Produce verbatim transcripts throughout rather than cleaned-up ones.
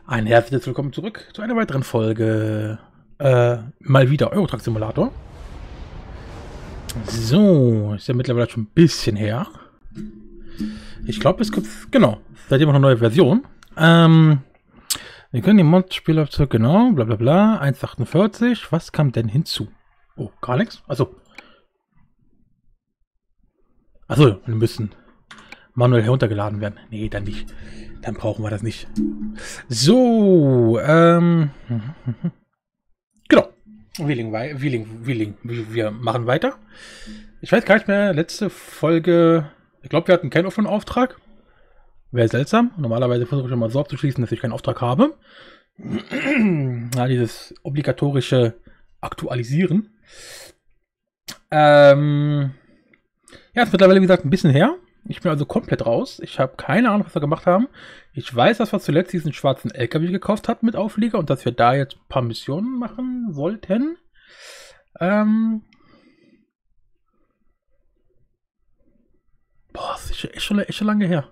Ein herzliches Willkommen zurück zu einer weiteren Folge. Äh, mal wieder Euro Truck Simulator. So, ist ja mittlerweile schon ein bisschen her. Ich glaube, es gibt, genau, seitdem noch eine neue Version. Ähm, wir können die Mod-Spieler zurück, genau, bla bla bla, eins Komma achtundvierzig. Was kam denn hinzu? Oh, gar nichts? Achso. Achso, wir müssen manuell heruntergeladen werden. Nee, dann nicht. Dann brauchen wir das nicht. So, ähm. Genau. Wheeling, Wheeling, Wheeling. Wir machen weiter. Ich weiß gar nicht mehr, letzte Folge. Ich glaube, wir hatten keinen offenen Auftrag. Wäre seltsam. Normalerweise versuche ich immer so abzuschließen, dass ich keinen Auftrag habe. Ja, dieses obligatorische Aktualisieren. Ähm. Ja, ist mittlerweile, wie gesagt, ein bisschen her. Ich bin also komplett raus. Ich habe keine Ahnung, was wir gemacht haben. Ich weiß, dass wir zuletzt diesen schwarzen L K W gekauft hatten mit Auflieger und dass wir da jetzt ein paar Missionen machen wollten. Ähm Boah, das ist echt schon, echt schon lange her.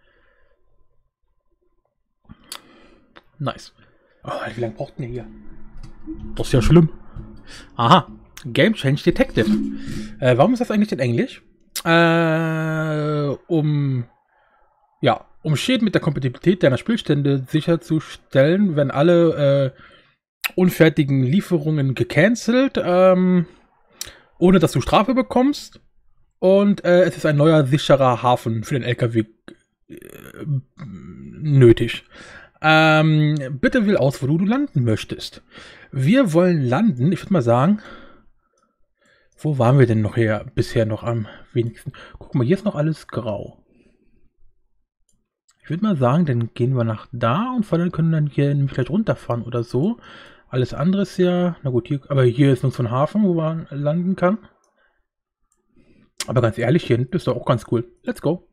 Nice. Oh, wie lange braucht denn hier? Das ist ja schlimm. Aha. Game Change Detective. Äh, warum ist das eigentlich in Englisch? Äh, um ja, um Schäden mit der Kompatibilität deiner Spielstände sicherzustellen, werden alle äh, unfertigen Lieferungen gecancelt, ähm, ohne dass du Strafe bekommst. Und äh, es ist ein neuer, sicherer Hafen für den L K W äh, nötig. Ähm, bitte wähl aus, wo du landen möchtest. Wir wollen landen, ich würde mal sagen, wo waren wir denn noch her, bisher noch am wenigsten? Guck mal, hier ist noch alles grau. Ich würde mal sagen, dann gehen wir nach da und von dann können dann hier vielleicht runterfahren oder so. Alles andere ist ja, na gut, hier, aber hier ist noch so ein Hafen, wo man landen kann. Aber ganz ehrlich, hier hinten ist doch auch ganz cool. Let's go.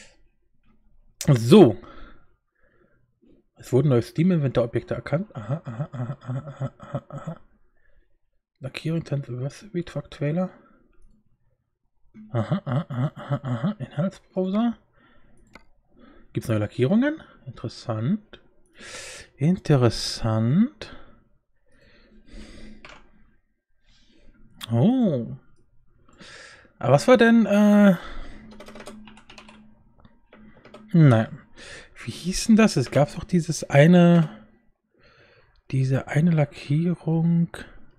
So. Es wurden neue Steam-Inventar-Objekte erkannt. Aha, aha, aha, aha, aha, aha. Lackierung, Tanzversary, Truck Trailer. Aha, aha, aha, aha, aha. Inhaltsbrowser. Gibt es neue Lackierungen? Interessant. Interessant. Oh. Aber was war denn, äh... Nein. Wie hieß denn das? Es gab doch dieses eine... Diese eine Lackierung...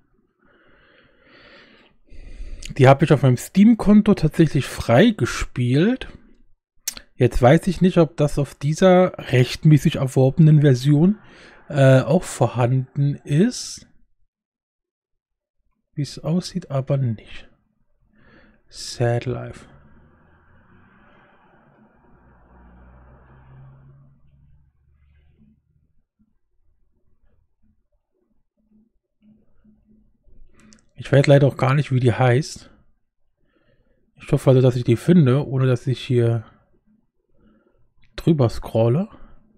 Die habe ich auf meinem Steam-Konto tatsächlich freigespielt. Jetzt weiß ich nicht, ob das auf dieser rechtmäßig erworbenen Version äh, auch vorhanden ist. Wie es aussieht, aber nicht. Sad Life. Ich weiß leider auch gar nicht, wie die heißt. Ich hoffe also, dass ich die finde, ohne dass ich hier drüber scrolle.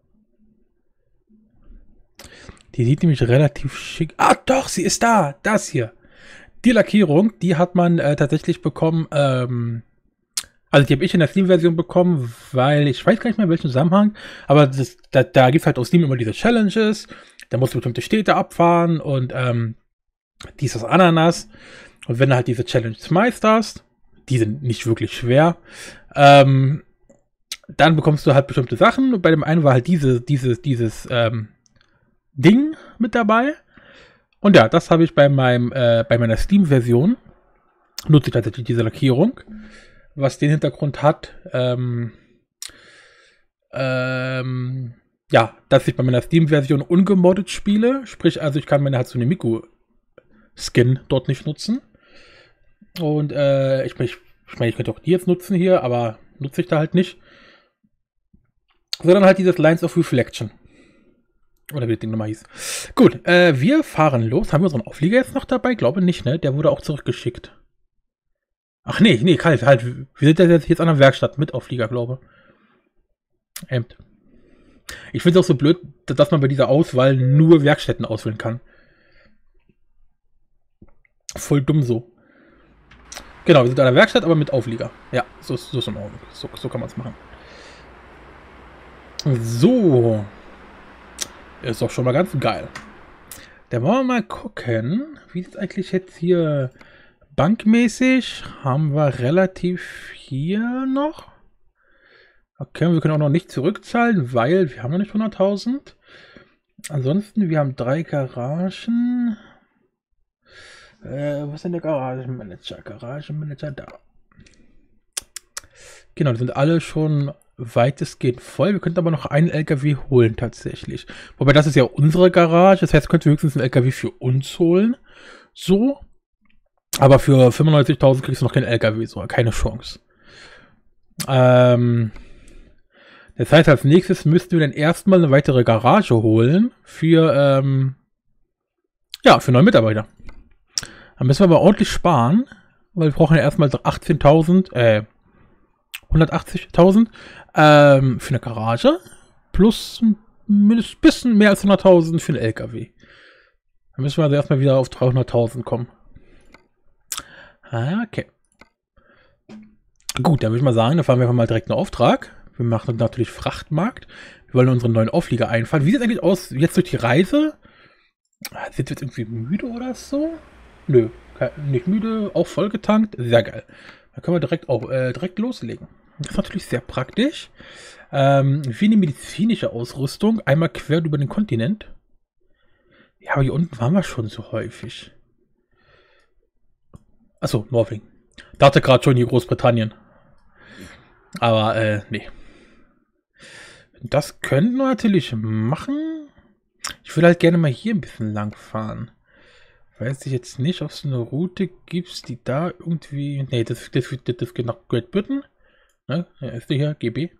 Die sieht nämlich relativ schick. Ah, doch, sie ist da. Das hier. Die Lackierung, die hat man äh, tatsächlich bekommen. Ähm, also die habe ich in der Steam-Version bekommen, weil ich weiß gar nicht mehr in welchem Zusammenhang. Aber das, da, da gibt es halt auf Steam immer diese Challenges. Da musst du bestimmte Städte abfahren und ähm, dieses Ananas. Und wenn du halt diese Challenge meisterst, die sind nicht wirklich schwer, ähm, dann bekommst du halt bestimmte Sachen. Und bei dem einen war halt diese, dieses, dieses ähm, Ding mit dabei. Und ja, das habe ich bei meinem, äh, bei meiner Steam-Version. Nutze ich tatsächlich diese Lackierung. Was den Hintergrund hat, ähm, ähm, ja, dass ich bei meiner Steam-Version ungemoddet spiele. Sprich, also ich kann meine Hatsune Miku-Skin dort nicht nutzen. Und äh, ich, ich, ich meine, ich könnte auch die jetzt nutzen hier, aber nutze ich da halt nicht. Sondern halt dieses Lines of Reflection. Oder wie das Ding nochmal hieß. Gut, äh, wir fahren los. Haben wir unseren Auflieger jetzt noch dabei? Glaube nicht, ne? Der wurde auch zurückgeschickt. Ach nee, nee, kalt, halt. Wir sind ja jetzt an der Werkstatt mit Auflieger, glaube ich. Ähm. Ich finde es auch so blöd, dass man bei dieser Auswahl nur Werkstätten auswählen kann. Voll dumm so. Genau, wir sind an der Werkstatt, aber mit Auflieger. Ja, so, so ist in Ordnung. So, so kann man es machen. So. Ist doch schon mal ganz geil. Dann wollen wir mal gucken, wie ist eigentlich jetzt hier bankmäßig. Haben wir relativ hier noch. Okay, wir können auch noch nicht zurückzahlen, weil wir haben noch nicht hunderttausend. Ansonsten, wir haben drei Garagen. Äh, was ist denn der Garagenmanager? Garagenmanager da. Genau, die sind alle schon weitestgehend voll. Wir könnten aber noch einen L K W holen tatsächlich. Wobei das ist ja unsere Garage. Das heißt, könnten wir höchstens einen L K W für uns holen. So. Aber für fünfundneunzigtausend kriegst du noch keinen L K W. So, keine Chance. Ähm... Das heißt, als nächstes müssten wir dann erstmal eine weitere Garage holen für, ähm, ja, für neue Mitarbeiter. Dann müssen wir aber ordentlich sparen, weil wir brauchen ja erstmal achtzehntausend, äh, hundertachtzigtausend ähm, für eine Garage plus ein bisschen mehr als hunderttausend für einen L K W. Dann müssen wir also erstmal wieder auf dreihunderttausend kommen. Okay. Gut, dann würde ich mal sagen, dann fahren wir einfach mal direkt einen Auftrag. Wir machen natürlich Frachtmarkt. Wir wollen unseren neuen Auflieger einfahren. Wie sieht es eigentlich aus jetzt durch die Reise? Sind wir jetzt irgendwie müde oder so? Nö, nicht müde, auch vollgetankt. Sehr geil. Da können wir direkt auch äh, direkt loslegen. Das ist natürlich sehr praktisch. Ähm, wie eine medizinische Ausrüstung. Einmal quer über den Kontinent. Ja, aber hier unten waren wir schon so häufig. Achso, Norwegen. Dachte gerade schon hier Großbritannien. Aber, äh, nee. Das könnten wir natürlich machen. Ich würde halt gerne mal hier ein bisschen lang fahren. Weiß ich jetzt nicht, ob es eine Route gibt, die da irgendwie... Nee, das, das, das, das geht nach Great Britain. Ne? Ja, ist der hier, G B.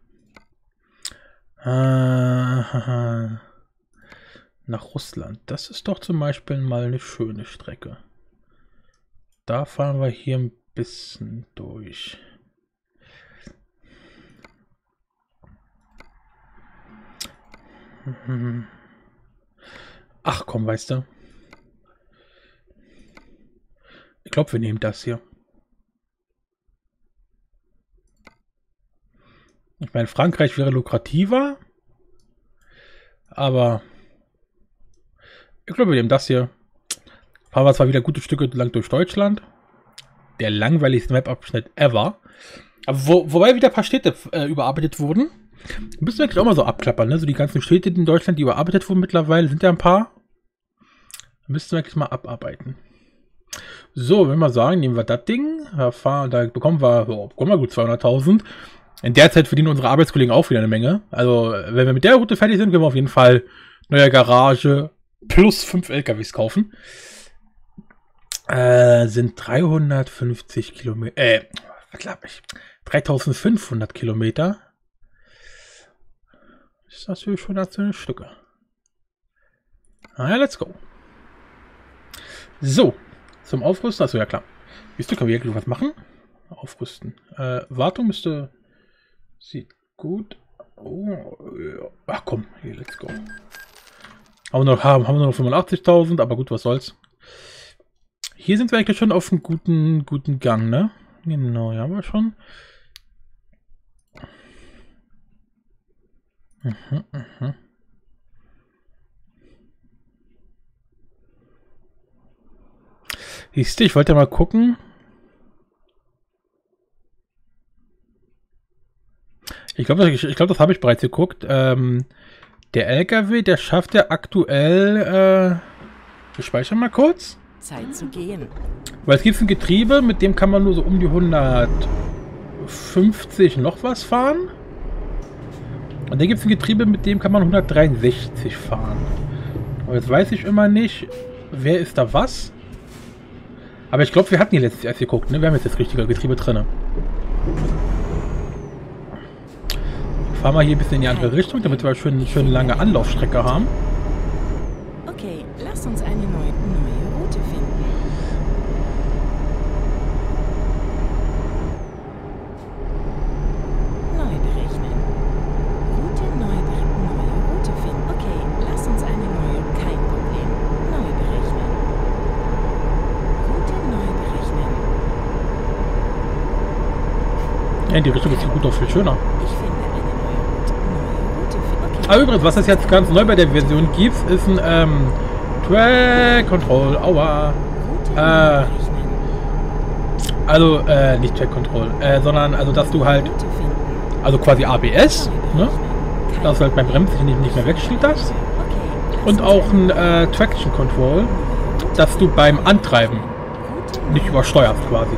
Äh, nach Russland. Das ist doch zum Beispiel mal eine schöne Strecke. Da fahren wir hier ein bisschen durch. Ach komm, weißt du. Ich glaube, wir nehmen das hier. Ich meine, Frankreich wäre lukrativer. Aber ich glaube, wir nehmen das hier. Fahren wir zwar wieder gute Stücke lang durch Deutschland. Der langweiligste Map-Abschnitt ever. Aber wo, wobei wieder ein paar Städte äh, überarbeitet wurden. Müssen wir eigentlich auch mal so abklappern, ne? So die ganzen Städte in Deutschland, die überarbeitet wurden mittlerweile, sind ja ein paar. Da müssten wir eigentlich mal abarbeiten. So, wenn wir sagen, nehmen wir das Ding. Da, fahren, da bekommen wir, oh, bekommen wir gut zweihunderttausend. In der Zeit verdienen unsere Arbeitskollegen auch wieder eine Menge. Also, wenn wir mit der Route fertig sind, können wir auf jeden Fall neue Garage plus fünf L K Ws kaufen. Äh, sind dreihundertfünfzig Kilometer, äh, was glaube ich, dreitausendfünfhundert Kilometer. Ist natürlich schon einzelne Stücke. Ah ja, let's go. So, zum Aufrüsten. Achso, ja klar. Wisst ihr, können wir hier was machen? Aufrüsten. Äh, Wartung müsste... Sieht gut. Oh, ja. Ach komm, hier, let's go. Haben wir noch, haben, haben wir noch fünfundachtzigtausend, aber gut, was soll's. Hier sind wir eigentlich schon auf einem guten, guten Gang, ne? Genau, ja, aber schon. Mhm, mhm. Siehst du, ich wollte ja mal gucken. Ich glaube, ich, ich glaub, das habe ich bereits geguckt. Ähm, der L K W, der schafft ja aktuell... Äh, ich speichere mal kurz. Zeit zu gehen. Weil es gibt ein Getriebe, mit dem kann man nur so um die hundertfünfzig noch was fahren. Und dann gibt es ein Getriebe, mit dem kann man hundertdreiundsechzig fahren. Aber jetzt weiß ich immer nicht, wer ist da was. Aber ich glaube, wir hatten hier letztes erst geguckt, ne? Wir haben jetzt das richtige Getriebe drin. Fahren wir hier ein bisschen in die andere Richtung, damit wir schön, schön lange Anlaufstrecke haben. Okay, lasst uns eine neue, neue Route finden. Neu berechnen. Route neu berechnen. Neue Route finden. Okay, lasst uns eine neue. Kein Problem. Neu berechnen. Route neu berechnen. Ja, in die Richtung ist die Route auch viel schöner. Ich finde eine neue Route. Neue Route finden. Okay. Aber übrigens, was es jetzt ganz neu bei der Version gibt, ist ein ähm, Track Control. Aua. Äh, also, äh, nicht Track Control, äh, sondern also, dass du halt, also quasi A B S, ne? Dass du halt beim Bremsen nicht, nicht mehr wegschlitterst. Und auch ein äh, Traction Control, dass du beim Antreiben nicht übersteuerst quasi.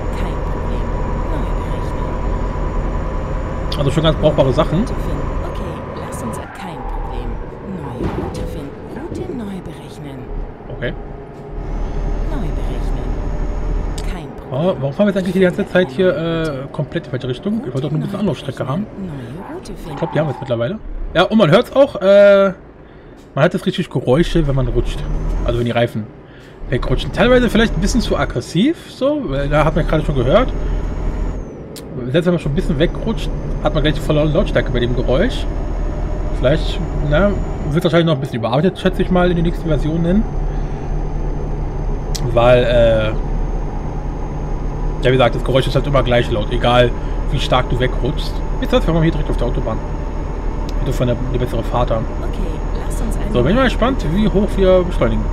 Also schon ganz brauchbare Sachen. Okay, lass uns kein Problem. Neue Route finden. Route neu berechnen. Okay. Neu berechnen. Kein Problem. Oh, warum fahren wir jetzt eigentlich die ganze Zeit hier äh, komplett in die falsche Richtung? Ich wollte doch nur ein bisschen andere Strecke haben. Neue Route finden. Ich glaube, die haben wir jetzt mittlerweile. Ja, und man hört es auch, äh, man hat jetzt richtig Geräusche, wenn man rutscht. Also wenn die Reifen wegrutschen. Teilweise vielleicht ein bisschen zu aggressiv, so, weil da hat man gerade schon gehört. Selbst wenn man schon ein bisschen wegrutscht, hat man gleich volle Lautstärke bei dem Geräusch. Vielleicht, na, wird wahrscheinlich noch ein bisschen überarbeitet, schätze ich mal, in den nächsten Versionen. Weil, äh, ja, wie gesagt, das Geräusch ist halt immer gleich laut, egal wie stark du wegrutschst. Jetzt heißt, wir haben hier direkt auf der Autobahn. Wie du von der, die bessere Fahrt haben. Okay, lass uns ein. So, bin ich mal gespannt, wie hoch wir beschleunigen.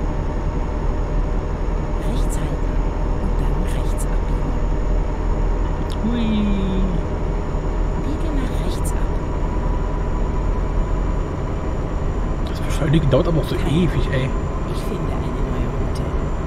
Rechts halten und dann rechts abbiegen. Hui. Biege nach rechts ab. Das Beschleunigen dauert aber auch so ewig, ey. Ich finde eine neue Route.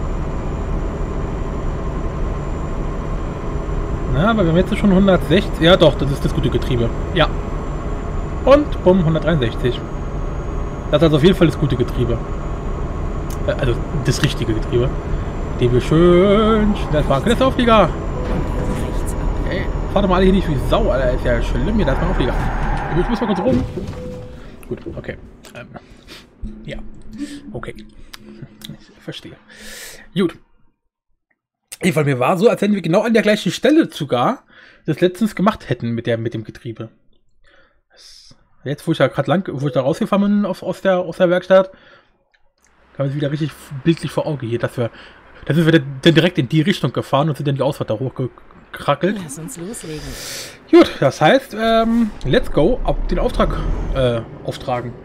Na, aber wir haben jetzt schon hundertsechzig. Ja, doch, das ist das gute Getriebe. Ja. Und, bumm, hundertdreiundsechzig. Das ist also auf jeden Fall das gute Getriebe. Äh, also, das richtige Getriebe. Den wir schön schnell fahren können. Das ist der Auflieger. Rechts ab. Ey, fahrt doch mal alle hier nicht wie Sau, Alter. Ist ja schlimm hier, da ist mein Auflieger. Ich muss mal kurz rum. Gut, okay. Ähm, ja. Okay. Ich verstehe. Gut. Weil mir war so, als wenn wir genau an der gleichen Stelle sogar das letztens gemacht hätten mit der mit dem Getriebe. Das, jetzt, wo ich ja gerade lang, wo ich da rausgefahren bin auf, aus, der, aus der Werkstatt, kam es wieder richtig bildlich vor Auge hier, dass wir, da sind wir dann direkt in die Richtung gefahren und sind dann die Ausfahrt da hochgekrackelt. Lass uns loslegen. Gut, das heißt, ähm, let's go, ab den Auftrag äh, auftragen.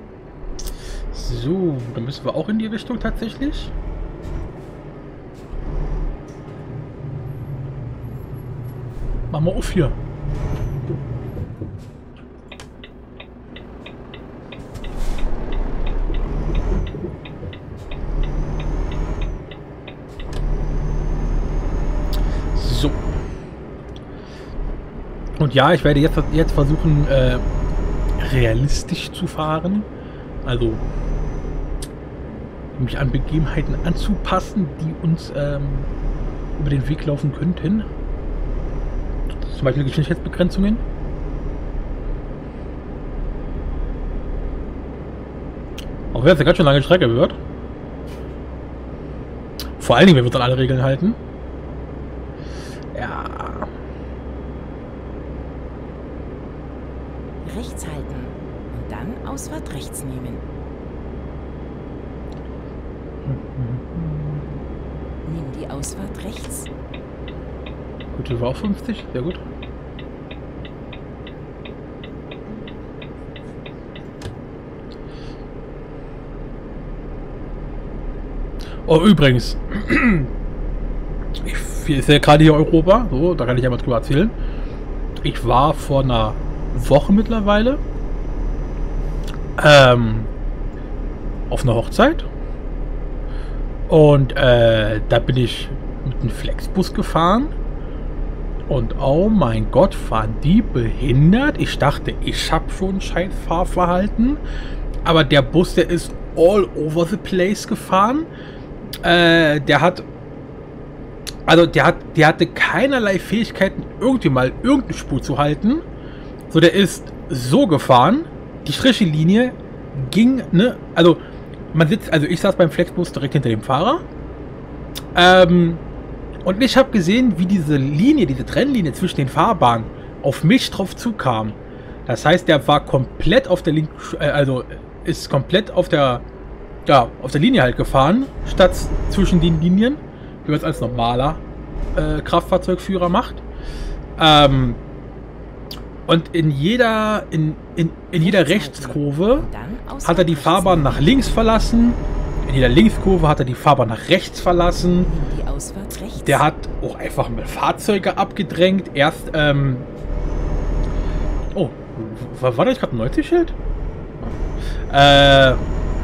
So, dann müssen wir auch in die Richtung tatsächlich. Machen wir auf hier. So. Und ja, ich werde jetzt, jetzt versuchen, äh, realistisch zu fahren. Also mich an Begebenheiten anzupassen, die uns ähm, über den Weg laufen könnten. Zum Beispiel Geschwindigkeitsbegrenzungen. Auch wenn es eine ganz schön lange Strecke wird. Vor allen Dingen, wenn wir uns an alle Regeln halten. Ja. Rechts halten und dann Ausfahrt rechts nehmen. Nimm die Ausfahrt rechts. Gut, das war auch fünfzig. Sehr gut. Oh, übrigens. Ich ist ja gerade hier Europa. So, da kann ich ja mal drüber erzählen. Ich war vor einer Woche mittlerweile ähm, auf einer Hochzeit. Und äh, da bin ich mit einem Flexbus gefahren. Und oh mein Gott, fahren die behindert. Ich dachte, ich habe schon scheiß Fahrverhalten. Aber der Bus, der ist all over the place gefahren. Äh, der hat... Also der hat, der hatte keinerlei Fähigkeiten, irgendwie mal irgendeine Spur zu halten. So, der ist so gefahren. Die Strichlinie ging, ne? Also, man sitzt, also ich saß beim Flexbus direkt hinter dem Fahrer. Ähm... Und ich habe gesehen, wie diese Linie, diese Trennlinie zwischen den Fahrbahnen auf mich drauf zukam. Das heißt, der war komplett auf der linken, äh, also ist komplett auf der, ja, auf der Linie halt gefahren, statt zwischen den Linien, wie man es als normaler äh, Kraftfahrzeugführer macht. Ähm, Und in jeder, in, in, in jeder Rechtskurve Dann hat er die Fahrbahn nach links verlassen. In jeder Linkskurve hat er die Fahrbahn nach rechts verlassen. Die Ausfahrt rechts. Der hat auch einfach mal Fahrzeuge abgedrängt. Erst, ähm... Oh, war, war das gerade ein neunzig-Schild? Äh...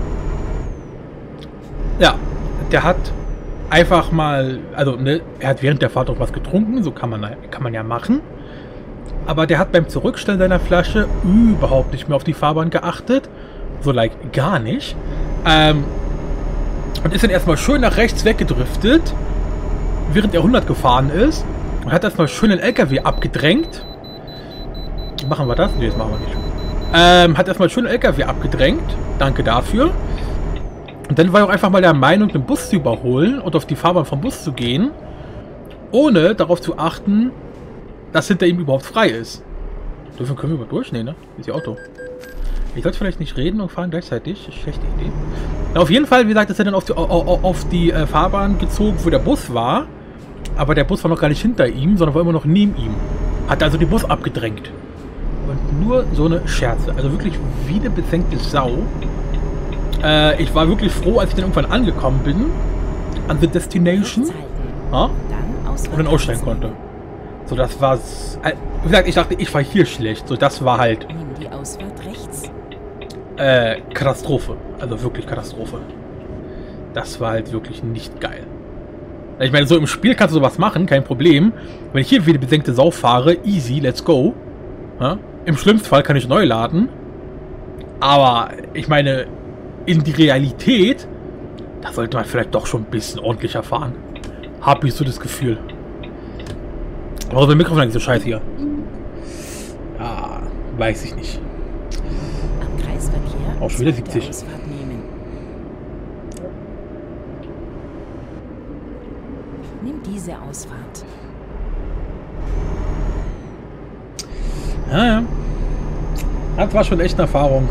Ja, der hat einfach mal... Also, ne, er hat während der Fahrt auch was getrunken. So kann man, kann man ja machen. Aber der hat beim Zurückstellen seiner Flasche überhaupt nicht mehr auf die Fahrbahn geachtet. So, like, gar nicht. Ähm... Und ist dann erstmal schön nach rechts weggedriftet, während er hundert gefahren ist. Und hat erstmal schön den L K W abgedrängt. Machen wir das? Ne, das machen wir nicht. Ähm, hat erstmal schön den L K W abgedrängt. Danke dafür. Und dann war er auch einfach mal der Meinung, den Bus zu überholen und auf die Fahrbahn vom Bus zu gehen, ohne darauf zu achten, dass hinter ihm überhaupt frei ist. Dürfen können wir über durch? Nee, ne? Ist ihr Auto. Ich sollte vielleicht nicht reden und fahren gleichzeitig. Schlechte Idee. Na, auf jeden Fall, wie gesagt, ist er dann auf die, auf, auf die äh, Fahrbahn gezogen, wo der Bus war. Aber der Bus war noch gar nicht hinter ihm, sondern war immer noch neben ihm. Hat also den Bus abgedrängt. Und nur so eine Scherze. Also wirklich wie eine besenkte Sau. Äh, ich war wirklich froh, als ich dann irgendwann angekommen bin. An the Destination. Ja, und dann aussteigen konnte. So, das war... Äh, wie gesagt, ich dachte, ich war hier schlecht. So, das war halt... Nimm die Ausfahrt rechts. Äh, Katastrophe. Also wirklich Katastrophe. Das war halt wirklich nicht geil. Ich meine, so im Spiel kannst du sowas machen, kein Problem. Wenn ich hier wieder besenkte Sau fahre, easy, let's go. Ja? Im schlimmsten Fall kann ich neu laden. Aber ich meine, in die Realität, da sollte man vielleicht doch schon ein bisschen ordentlicher fahren. Hab ich so das Gefühl. Aber mein Mikrofon ist so scheiße hier. Ja, weiß ich nicht. Am Kreisverkehr Auch schon wieder zweite siebzig. Ausfahrt nehmen. Nimm diese Ausfahrt. Ja, ja. Das war schon echt eine Erfahrung.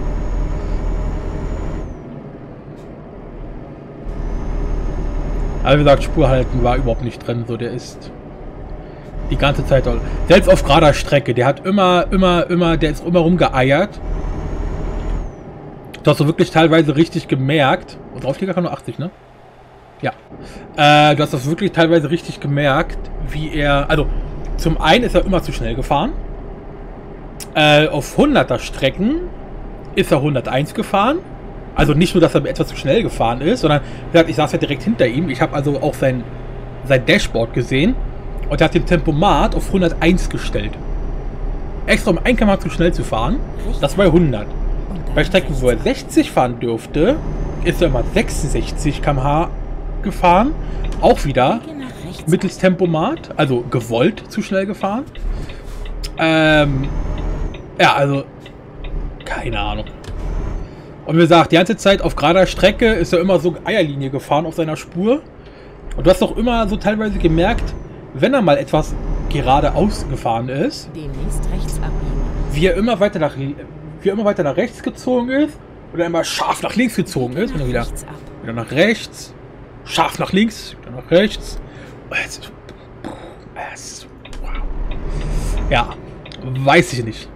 Aber wie gesagt, Spur halten war überhaupt nicht drin. So, der ist die ganze Zeit, selbst auf gerader Strecke, der hat immer, immer, immer, der ist immer rumgeeiert. Du hast so wirklich teilweise richtig gemerkt. Und Draufsteger kann nur achtzig, ne? Ja. Äh, du hast das wirklich teilweise richtig gemerkt, wie er, also zum einen ist er immer zu schnell gefahren. Äh, auf hunderter Strecken ist er hunderteins gefahren. Also nicht nur, dass er etwas zu schnell gefahren ist, sondern ich saß ja direkt hinter ihm. Ich habe also auch sein, sein Dashboard gesehen und er hat den Tempomat auf hunderteins gestellt. Extra um ein Kilometer H zu schnell zu fahren. Das war hundert. Bei Strecken, wo er sechzig fahren dürfte, ist er immer sechsundsechzig Kilometer H gefahren. Auch wieder mittels Tempomat, also gewollt zu schnell gefahren. Ähm, ja, also keine Ahnung. Und wie gesagt, die ganze Zeit auf gerader Strecke ist er immer so Eierlinie gefahren auf seiner Spur. Und du hast auch immer so teilweise gemerkt, wenn er mal etwas geradeaus gefahren ist, Demnächst rechts abbiegen. wie er immer weiter nach, wie er immer weiter nach rechts gezogen ist oder immer scharf nach links gezogen ist. Und dann wieder, Rechts ab. wieder nach rechts, scharf nach links, wieder nach rechts. Es ist, es ist, wow. Ja, weiß ich nicht.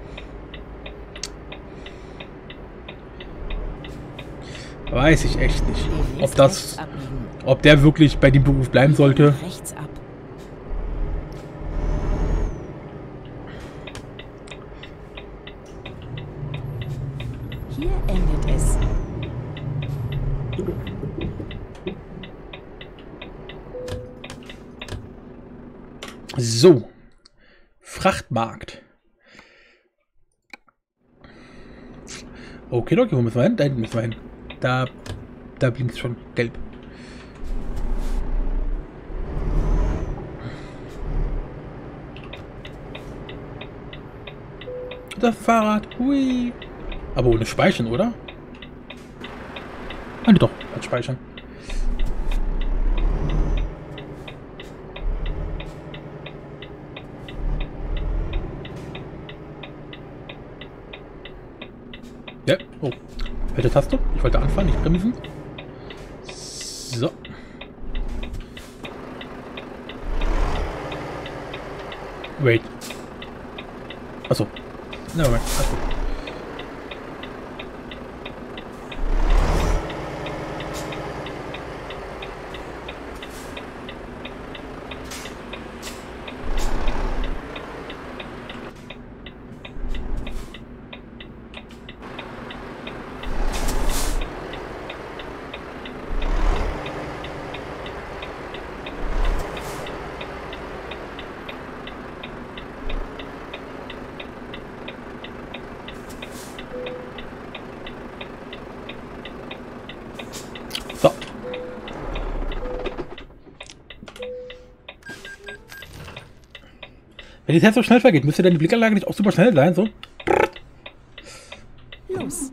Weiß ich echt nicht, ob das, ob der wirklich bei dem Beruf bleiben sollte. Rechts ab. Hier endet es. So, Frachtmarkt. Okay, okay, wo müssen wir hin? Da hinten müssen wir hin. Da, da blinkt es schon gelb. Das Fahrrad, hui. Aber ohne Speichern, oder? Ah, nee, doch, hat Speichern. Ja, oh. Welche Taste? Ich wollte anfahren, nicht bremsen. So. Wait. Achso. Na, Moment. Achso. So. Wenn die Zeit so schnell vergeht, müsste deine Blickanlage nicht auch super schnell sein, so? Los.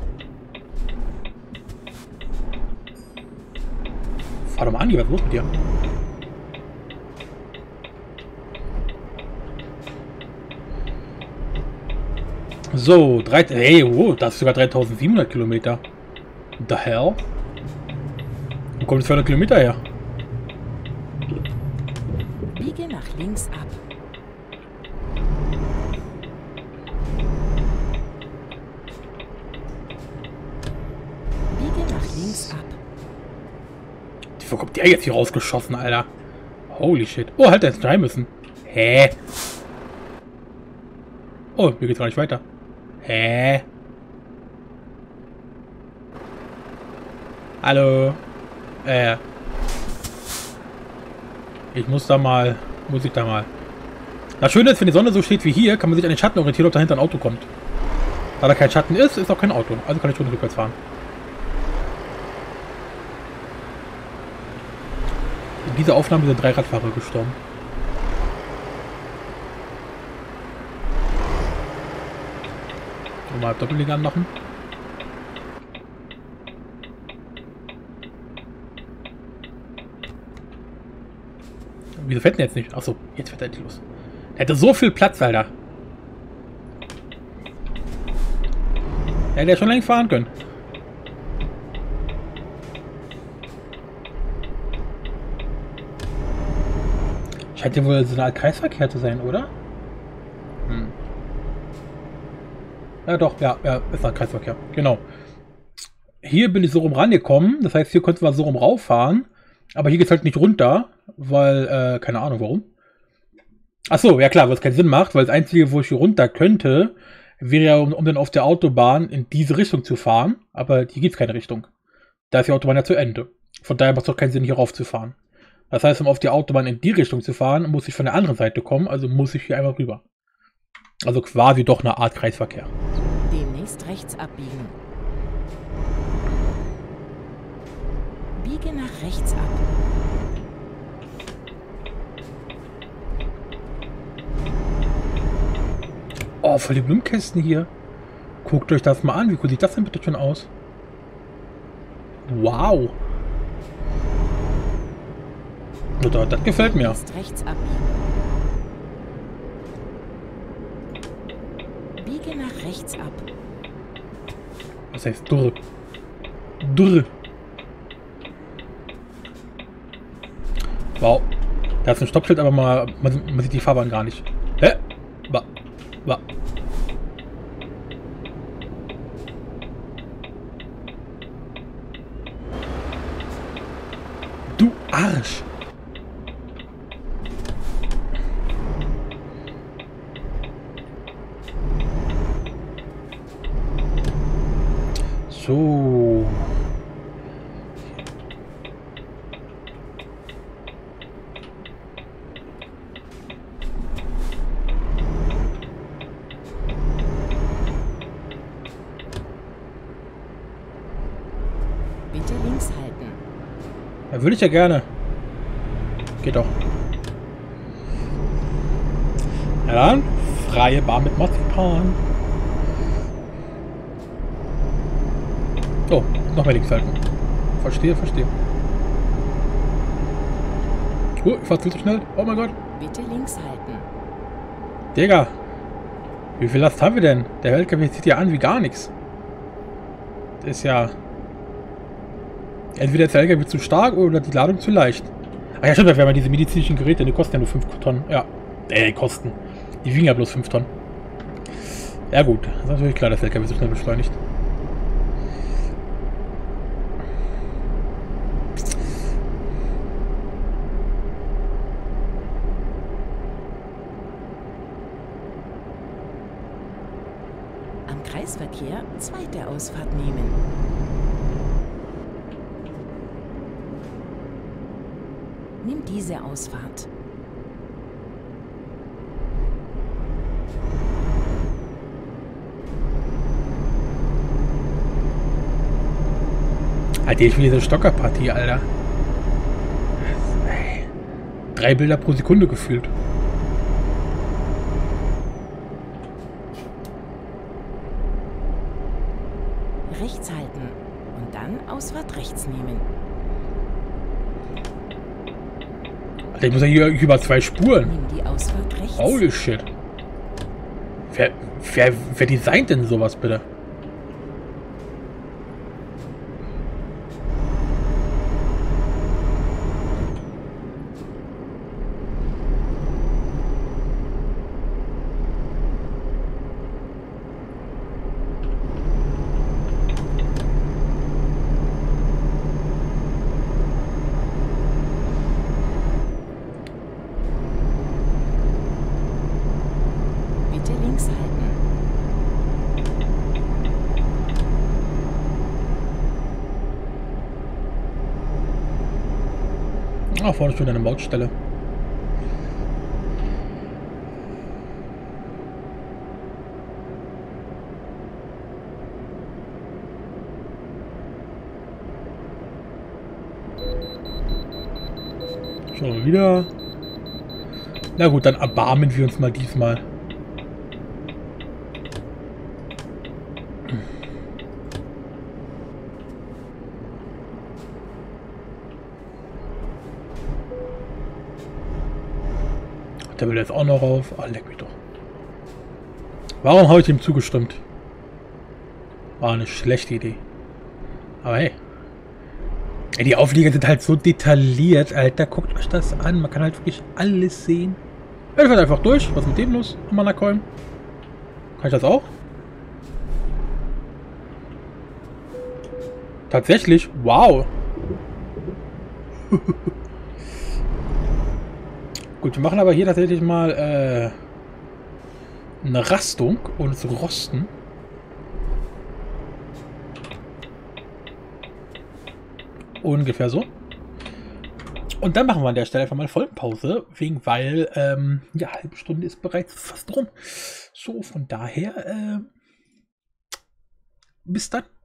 Fahr doch mal an, was ist los mit dir? So, drei, hey, oh, das ist sogar dreitausendsiebenhundert Kilometer. The hell? Wo kommt das zweihundert Kilometer her? Biege nach links ab. Biege nach links ab. Wo kommt der jetzt hier rausgeschossen, Alter? Holy shit. Oh, halt, der jetzt rein müssen. Hä? Oh, mir geht's gar nicht weiter. Hä? Hallo? Äh. Ich muss da mal... Muss ich da mal... Das Schöne ist, wenn die Sonne so steht wie hier, kann man sich an den Schatten orientieren, ob dahinter ein Auto kommt. Da da kein Schatten ist, ist auch kein Auto. Also kann ich schon rückwärts fahren. In dieser Aufnahme sind drei Radfahrer gestorben. Mal Doppelliga anmachen. Wieso fährt denn jetzt nicht? Achso, jetzt fährt er endlich los. Der hätte so viel Platz, Alter. Der hätte ja schon längst fahren können. Scheint ja wohl so eine Art Kreisverkehr zu sein, oder? Hm. Ja doch, ja, ja, ist ein Kreisverkehr. Genau. Hier bin ich so rum rangekommen. Das heißt, hier konnten wir so rum rauffahren. Aber hier geht es halt nicht runter, weil, äh, keine Ahnung warum. Achso, ja klar, weil es keinen Sinn macht, weil das Einzige, wo ich hier runter könnte, wäre ja, um, um dann auf der Autobahn in diese Richtung zu fahren. Aber hier gibt es keine Richtung. Da ist die Autobahn ja zu Ende. Von daher macht es doch keinen Sinn, hier raufzufahren. Das heißt, um auf die Autobahn in die Richtung zu fahren, muss ich von der anderen Seite kommen, also muss ich hier einmal rüber. Also quasi doch eine Art Kreisverkehr. Demnächst rechts abbiegen. Biege nach rechts ab. Oh, voll die Blumenkästen hier. Guckt euch das mal an. Wie cool sieht das denn bitte schon aus? Wow. Das, das gefällt mir. Rechts abbiegen. Biege nach rechts ab. Das heißt Durr. Durr. Wow. Da ist ein Stoppschild, aber mal, man, man sieht die Fahrbahn gar nicht. Hä? Wa. Wa. Du Arsch. So. Bitte links halten. Ja, würde ich ja gerne. Geht doch. Ja dann, freie Bahn mit Marzipan. Oh, noch mehr links halten. Verstehe, verstehe. Oh, ich fahr viel zu schnell. Oh mein Gott. Bitte links halten. Digga. Wie viel Last haben wir denn? Der L K W zieht ja an wie gar nichts. Das ist ja... Entweder ist der L K W zu stark oder die Ladung zu leicht. Ach ja, stimmt, wir haben ja diese medizinischen Geräte, die kosten ja nur fünf Tonnen. Ja. Äh, kosten. Die wiegen ja bloß fünf Tonnen. Ja gut, das ist natürlich klar, dass der L K W so schnell beschleunigt. Am Kreisverkehr zweite Ausfahrt nehmen. Nimm diese Ausfahrt. Alter, ich will diese Stockerpartie, Alter. Drei Bilder pro Sekunde gefühlt. Rechts halten und dann Ausfahrt rechts nehmen. Alter, ich muss ja hier über zwei Spuren. Nimm die Ausfahrt rechts. Holy shit. Wer, wer, wer designt denn sowas bitte? Bitte links halten. Ah, vorne steht eine Mautstelle. Schon wieder. Na gut, dann erbarmen wir uns mal diesmal. Der will jetzt auch noch rauf. Ah, leck mich doch. Warum habe ich ihm zugestimmt? War eine schlechte Idee. Aber hey. Ey, die Auflieger sind halt so detailliert, Alter. Guckt euch das an. Man kann halt wirklich alles sehen. Ja, ich fahre einfach durch. Was ist mit dem los? Amanakolm. Kann ich das auch? Tatsächlich? Wow. Gut, wir machen aber hier tatsächlich mal äh, eine Rastung, ohne zu rosten. Ungefähr so. Und dann machen wir an der Stelle einfach mal Folgenpause, wegen, weil, ähm, ja, halbe Stunde ist bereits fast rum. So, von daher, äh, bis dann.